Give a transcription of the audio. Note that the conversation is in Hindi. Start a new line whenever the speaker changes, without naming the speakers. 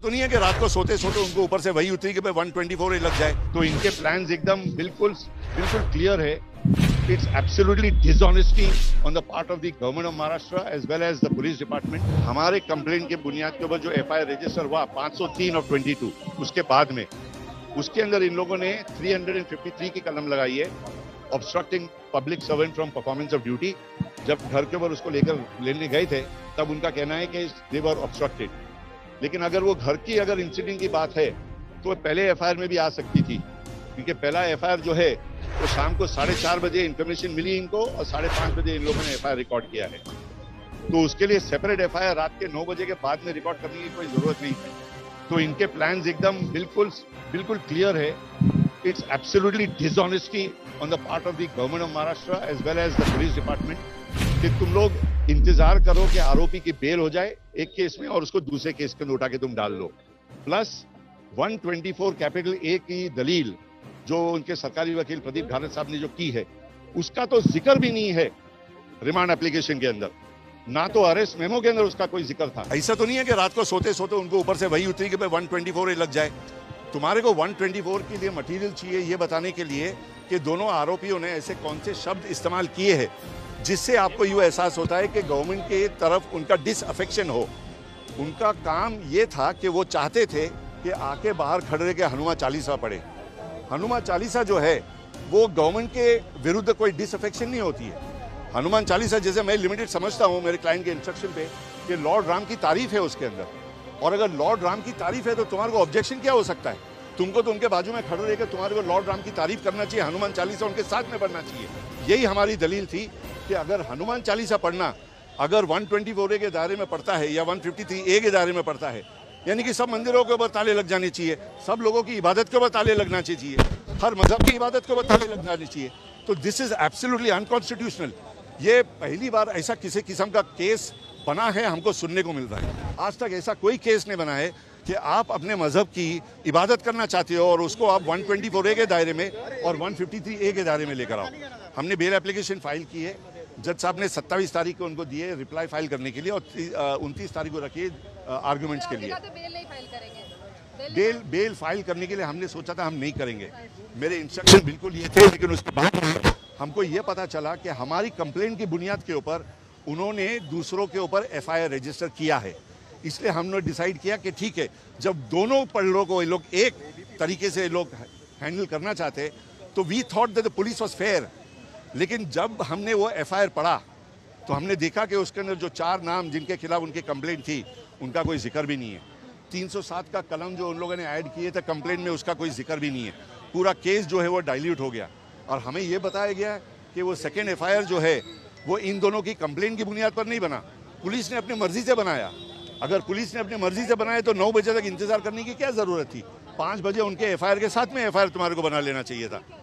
तो नहीं है कि रात को सोते सोते उनको ऊपर से वही उतरी कि 124 लग जाए। तो इनके प्लान्स एकदम बिल्कुल क्लियर है। It's absolutely dishonesty on the part of the government of Maharashtra as well as the police department. हमारे कंप्लेंट के बुनियाद के ऊपर जो FIR रजिस्टर हुआ 503 और 22 उसके बाद में उसके अंदर इन लोगों ने 353 की कलम लगाई है, obstructing public servant from performance of duty. जब घर के ऊपर उसको लेने गए थे तब उनका कहना है कि दे वर ऑब्स्ट्रक्टेड। लेकिन अगर वो घर की इंसिडेंट की बात है तो पहले FIR में भी आ सकती थी, क्योंकि पहला FIR जो है वो शाम को 4:30 बजे इन्फॉर्मेशन मिली इनको और 5:30 बजे इन लोगों ने FIR रिकॉर्ड किया है। तो उसके लिए सेपरेट FIR रात के 9 बजे के बाद में रिकॉर्ड करने की कोई जरूरत नहीं है। तो इनके प्लान्स एकदम बिल्कुल क्लियर है। It's absolutely dishonesty on the part of the government of Maharashtra as well as the police department कि तुम लोग इंतजार करो कि आरोपी की बेल हो जाए एक केस में और उसको दूसरे केस के अंदर उठा के तुम डाल लो। प्लस 124 कैपिटल A की दलील जो उनके सरकारी वकील प्रदीप घारत साहब ने जो की है उसका तो जिक्र भी नहीं है रिमांड एप्लीकेशन के अंदर, ना तो अरेस्ट मेमो के अंदर उसका कोई जिक्र था। ऐसा तो नहीं है कि रात को सोते सोते उनको ऊपर से वही उतरी कि 124 लग जाए। तुम्हारे को 124 के लिए मटेरियल चाहिए ये बताने के लिए कि दोनों आरोपियों ने ऐसे कौन से शब्द इस्तेमाल किए हैं जिससे आपको यूँ एहसास होता है कि गवर्नमेंट के तरफ उनका डिसअफेक्शन हो। उनका काम ये था कि वो चाहते थे कि आके बाहर खड़े के हनुमान चालीसा पढ़े। हनुमान चालीसा जो है वो गवर्नमेंट के विरुद्ध कोई डिसअफेक्शन नहीं होती है। हनुमान चालीसा जैसे मैं लिमिटेड समझता हूँ मेरे क्लाइंट के इंस्ट्रक्शन पे कि लॉर्ड राम की तारीफ है उसके अंदर, और अगर लॉर्ड राम की तारीफ है तो तुम्हारे को ऑब्जेक्शन क्या हो सकता है? तुमको तो उनके बाजू में खड़े रहकर तुम्हारे को लॉर्ड राम की तारीफ करना चाहिए, हनुमान चालीसा उनके साथ में पढ़ना चाहिए। यही हमारी दलील थी कि अगर हनुमान चालीसा पढ़ना अगर 124A के दायरे में पड़ता है या 153A के दायरे में पड़ता है, यानी कि सब मंदिरों के ऊपर ताले लग जाने चाहिए, सब लोगों की इबादत के ऊपर ताले लगना चाहिए, हर मजहब की इबादत के ऊपर ताले लग जाने चाहिए। तो दिस इज एब्सोल्युटली अनकॉन्स्टिट्यूशनल। ये पहली बार ऐसा किसी किस्म का केस बना है हमको सुनने को मिल रहा है। आज तक ऐसा कोई केस नहीं बना है कि आप अपने मजहब की इबादत करना चाहते हो और उसको आप 124A के दायरे में और 153A के दायरे में लेकर आओ। हमने बेल एप्लीकेशन फाइल की है, जज साहब ने 27 तारीख को उनको दिए रिप्लाई फाइल करने के लिए और 29 तारीख को रखिए आर्गूमेंट्स के लिए। बेल फाइल करने के लिए हमने सोचा था हम नहीं करेंगे, मेरे इंस्ट्रक्शन बिल्कुल ये थे, लेकिन उसके बाद हमको ये पता चला कि हमारी कंप्लेंट की बुनियाद के ऊपर उन्होंने दूसरों के ऊपर FIR रजिस्टर किया है। इसलिए हमने डिसाइड किया कि ठीक है, जब दोनों पहलुओं को ये लोग एक तरीके से लोग हैंडल करना चाहते तो we thought that the police was fair. लेकिन जब हमने वो FIR पढ़ा तो हमने देखा कि उसके अंदर जो 4 नाम जिनके खिलाफ उनकी कंप्लेंट थी उनका कोई जिक्र भी नहीं है। 307 का कलम जो उन लोगों ने ऐड किए थे कंप्लेंट में उसका कोई जिक्र भी नहीं है। पूरा केस जो है वो डाइल्यूट हो गया और हमें ये बताया गया कि वो सेकेंड FIR जो है वो इन दोनों की कंप्लेंट की बुनियाद पर नहीं बना, पुलिस ने अपनी मर्जी से बनाया। अगर पुलिस ने अपनी मर्जी से बनाया तो 9 बजे तक इंतजार करने की क्या जरूरत थी? 5 बजे उनके FIR के साथ में FIR तुम्हारे को बना लेना चाहिए था।